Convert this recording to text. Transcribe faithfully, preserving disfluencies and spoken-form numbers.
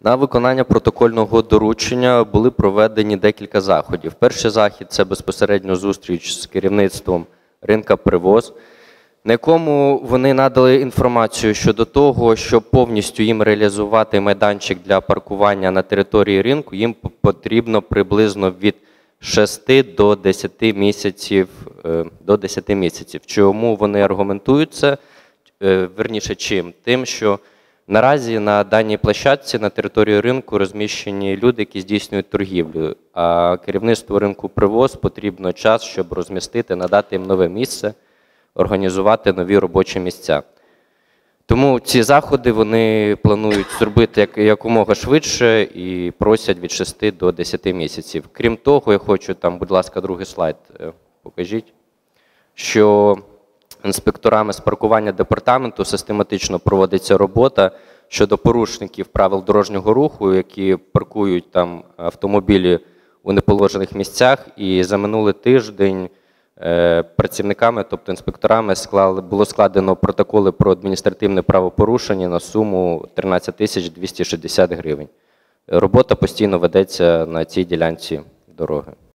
На виконання протокольного доручення були проведені декілька заходів. Перший захід – це безпосередньо зустріч з керівництвом ринка «Привоз», на якому вони надали інформацію щодо того, що повністю їм реалізувати майданчик для паркування на території ринку, їм потрібно приблизно від шести до десяти місяців. До десяти місяців. Чому вони аргументують це? Верніше чим? Тим, що наразі на даній площадці на території ринку розміщені люди, які здійснюють торгівлю, а керівництву ринку «Привоз» потрібно час, щоб розмістити, надати їм нове місце, організувати нові робочі місця. Тому ці заходи вони планують зробити як, якомога швидше і просять від шести до десяти місяців. Крім того, я хочу, там, будь ласка, другий слайд покажіть, що інспекторами з паркування департаменту систематично проводиться робота щодо порушників правил дорожнього руху, які паркують там автомобілі у неположених місцях. І за минулий тиждень працівниками, тобто інспекторами, склали, було складено протоколи про адміністративне правопорушення на суму тринадцять тисяч двісті шістдесят гривень. Робота постійно ведеться на цій ділянці дороги.